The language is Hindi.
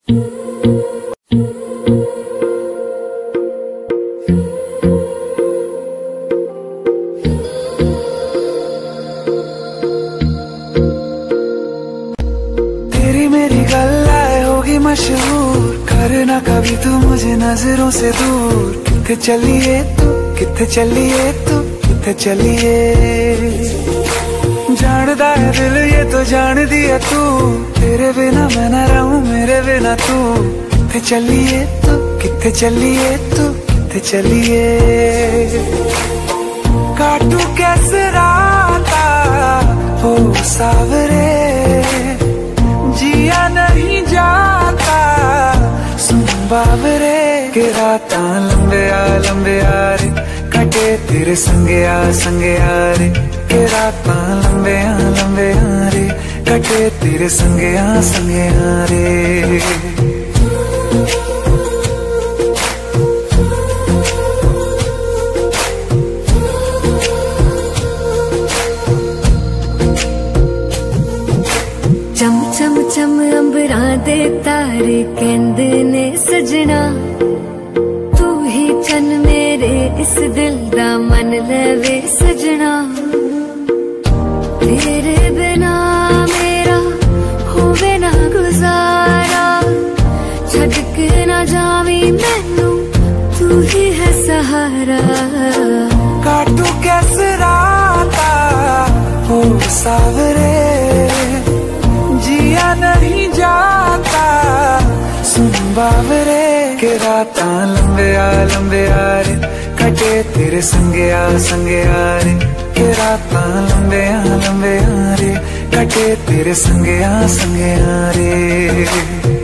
तेरी मेरी गल्लाए होगी मशहूर, करना कभी तू मुझे नजरों से दूर। किथे चलिए तू, किथे चलिए तू, किथे चलिए। जानदा है दिल ये तो जान दिया तू, तेरे बिना मैं न रहूं मेरे बिना तू। किथे चलिए तू, किथे चलिए तू, किथे चलिए। काटू कैसे राता हो सावरे, जिया नहीं जाता सुन बाबरे। के रात लंबे आ रे, कटे तेरे संगे आ रे। के रात लंबे आ रे, कटे तेरे संगे आ रे। चम चम चम अंबरा दे तारे कहंदे ने सजना, तू ही चन मेरे इस दिल दा मन लेवे सजना। तेरे बिना मेरा होवे ना गुजारा, छड़ के ना जावी मैनू तू ही है सहारा। काटू कैसे राता हो सावरे, जिया नहीं जाता सुन बाबरे। के रात लंबे आ रे, कटे तेरे संगे आ रे। के रात लंबे आ रे, कटे तेरे संगे आ रे।